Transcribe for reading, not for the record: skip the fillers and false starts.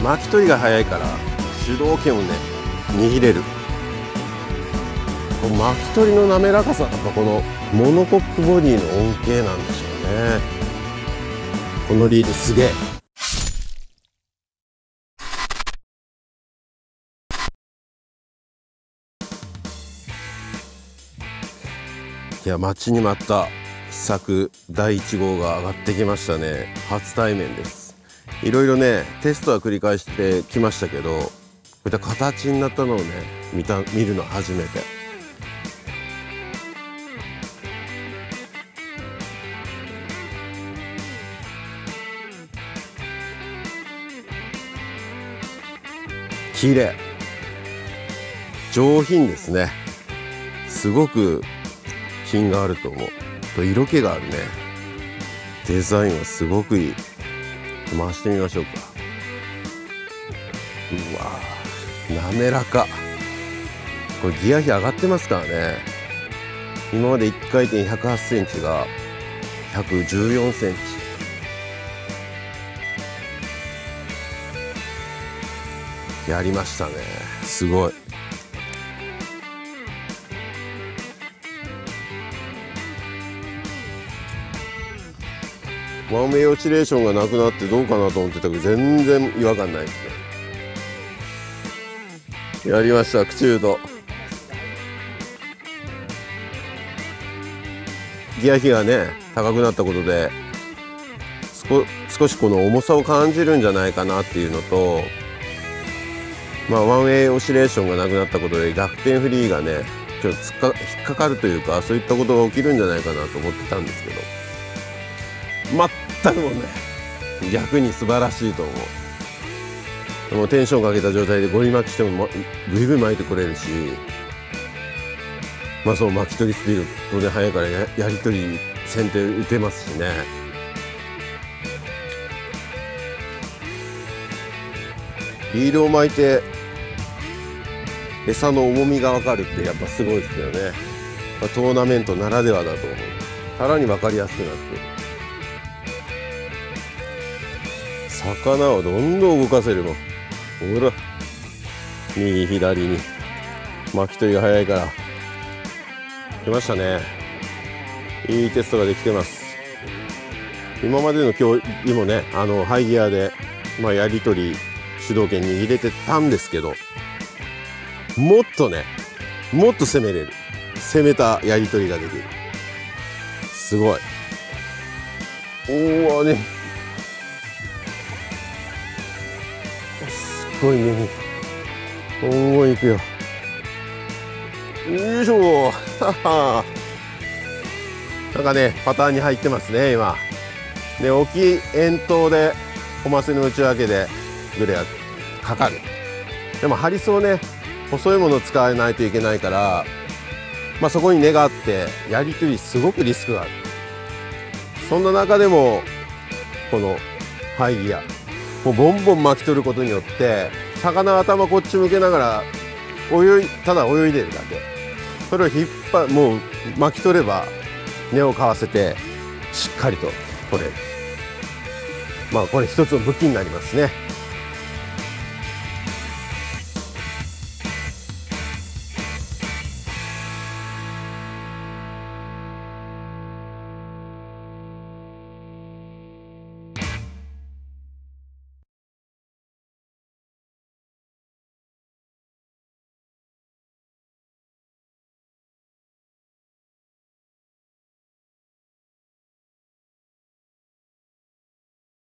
巻き取りが早いから主導権をね握れる。この巻き取りの滑らかさがこのモノコックボディの恩恵なんでしょうね。このリードすげえ。いや、待ちに待った試作第1号が上がってきましたね。初対面です。いろいろねテストは繰り返してきましたけど、こういった形になったのをね見るのは初めて。綺麗、上品ですね。すごく品があると思う。と色気があるね。デザインはすごくいい。回してみましょうか。うわー、滑らか。これギア比上がってますからね。今まで1回転108センチが114センチ。やりましたね。すごい。ワンウェイオシレーションがなくなってどうかなと思ってたけど、全然違和感ないですね。やりました、クチュード。ギア比がね高くなったことで少しこの重さを感じるんじゃないかなっていうのと、ワンウェイオシレーションがなくなったことで逆転フリーがねちょっと引っかかるというか、そういったことが起きるんじゃないかなと思ってたんですけど、全くもね逆に素晴らしいと思う。でもテンションかけた状態でゴリ巻きしてもぐいぐい巻いてこれるし、その巻き取りスピードで速いからやり取り先手打てますしね。リールを巻いて餌の重みが分かるってやっぱすごいですよね。トーナメントならではだと思う。さらに分かりやすくなってる。魚をどんどん動かせるもん。ほら、右左に巻き取りが早いから出ましたね。いいテストができてます。今までの競技もねハイギアで、やり取り主導権に入れてたんですけど、もっと攻めれる、攻めたやり取りができる。すごい。おおね、すごいね。おお、いくよ。よいしょなんかねパターンに入ってますね今。で大きい円筒でコマセの内訳でグレアかかる。でもハリスをね細いものを使わないといけないから、そこに根があってやり取りすごくリスクがある。そんな中でもこのハイギアもうボンボン巻き取ることによって魚頭こっち向けながらただ泳いでるだけ。それをもう巻き取れば根をかわせてしっかりと取れる。これ一つの武器になりますね。